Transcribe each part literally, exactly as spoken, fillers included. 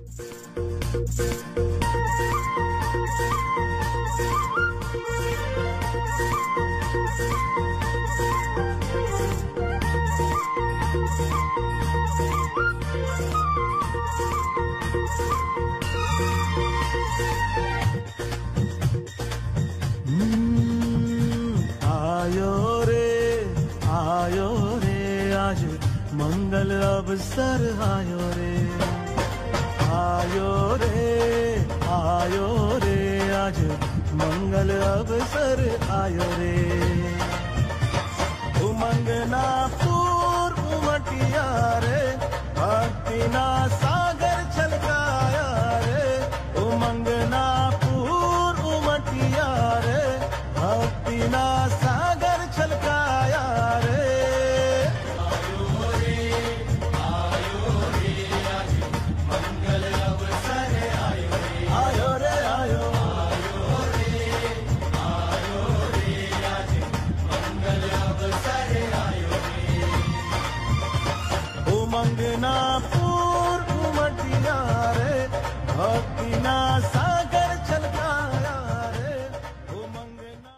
मंगल अवसर आयो रे, आयो रे, आयो रे, आज मंगल अवसर आयो रे। उमंग ना पूर उमटिया रे, भक्ति ना सागर छलकाया रे। उमंग ना पूर उमटिया रे, भक्ति ना सागर छलकाया रे। मंगना पूर उमटिया रे, भक्ति ना सागर छलकाया रे। ओ मंगना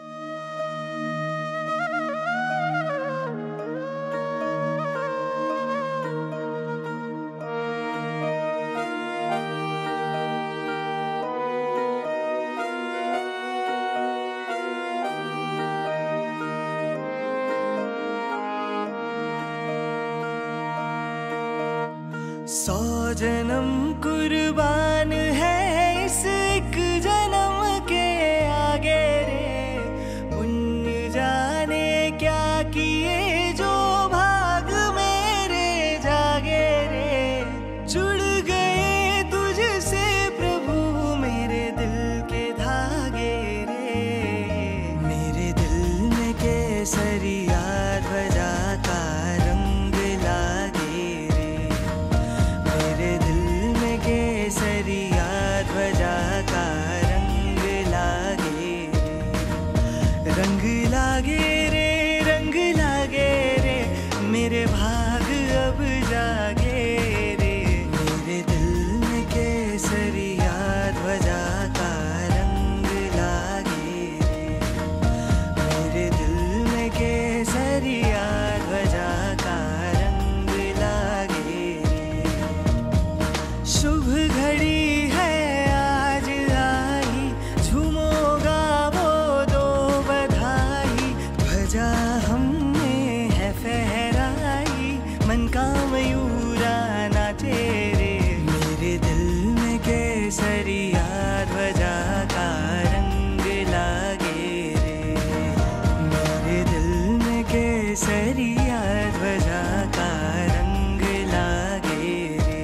सौ जन्म कुर्बान है इस एक जन्म के आगे रे। पुण्य जाने क्या किए जो भाग मेरे जागे रे। जुड़ गए तुझसे प्रभु मेरे दिल के धागे रे। मेरे दिल में केसरिया ध्वजा का रंग लागे रे। मेरे दिल में केसरिया ध्वजा का रंग लागे रे। रंग लागे रे, रंग लागे रे, मेरे भाग अब जागे रे। मेरे दिल में केसरिया ध्वजा का रंग लागे रे। मेरे दिल में केसरिया ध्वजा का रंग लागे रे। शुभ घड़ी है आज आई, झूमो गावो दो बधाई। ध्वजा हमने है फहराई, मन का मयूरा नाचे रे। मेरे दिल में केसरिया ध्वजा का रंग लागे रे। मेरे दिल में केसरिया ध्वजा का रंग लागे रे।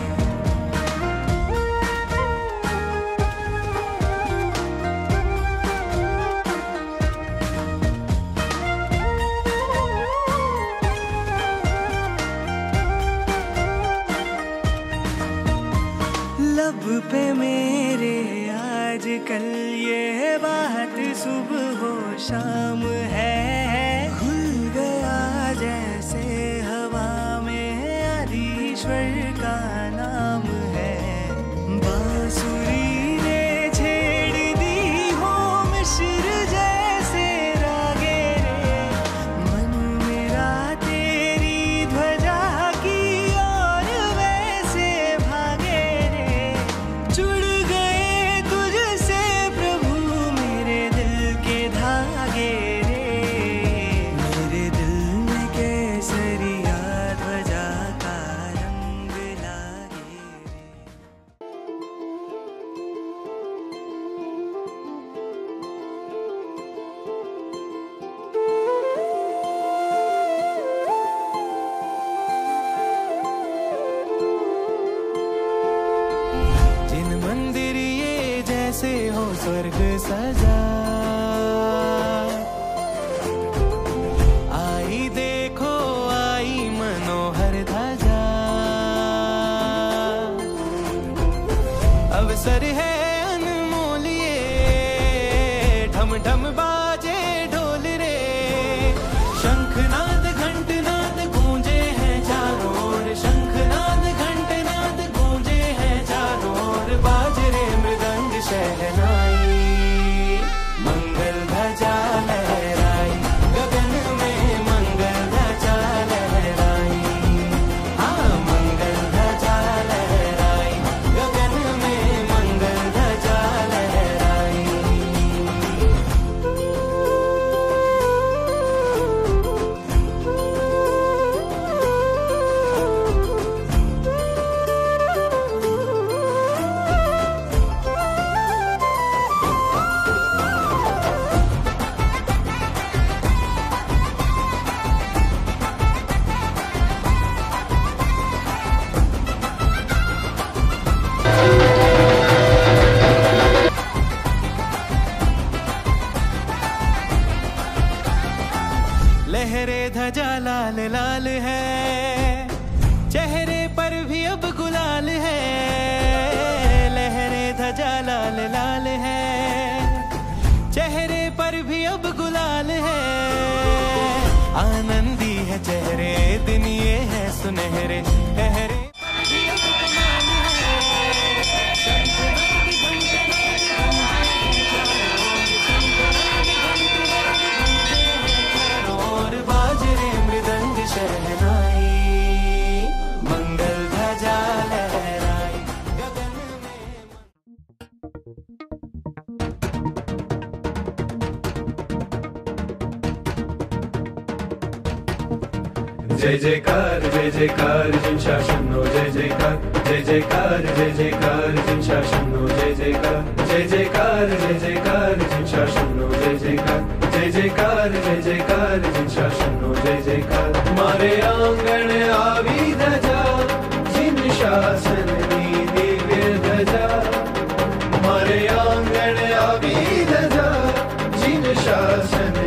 लब पे मेरे आज कल ये बात सुबह हो शाम है। खुल गया जैसे हवा में आदिश्वर का नाम है। बांसुरी ने छेड़ दी हो मिश्र जैसे रागे रे। मन मेरा तेरी ध्वजा की और वैसे भागे रे। जुड़ गए तुझसे प्रभु मेरे दिल के धागे रे। मेरे दिल में केसरिया ध्वजा का रंग लागे रे। जिन मंदिर ये जैसे हो स्वर्ग सजा, आई देखो आई मनोहर ध्वजा। अवसर है अनमोल ये, ढम ढम बाजे ढोल रे। शंखनाद घंटनाद गूंजे हैं चारों ओर। शंखनाद घंटनाद गूंजे हैं लाल है, चेहरे पर भी अब गुलाल है, लहरे ध्वजा लाल लाल है, चेहरे पर भी अब गुलाल है, आनंदी है चेहरे दिन ये है सुनहरे, चेहरे पर भी अब कमाल है, और बाजरे मृदंग शहनाई, मंगल ध्वजा लहराई गगन में। जय जयकार जय जयकार जिन शासनो जय जयकार, जय जयकार जय जयकार जिन शासनो जय जयकार, जय जयकार जय जयकार जिन शासनो जय जयकार, जय जयकार जय जयकार जिन शासनो जय जयकार। मारे आंगण आवी ध्वजा जिन शासन नी दिव्य ध्वजा, मारे आंगण आवी ध्वजा जिन शासन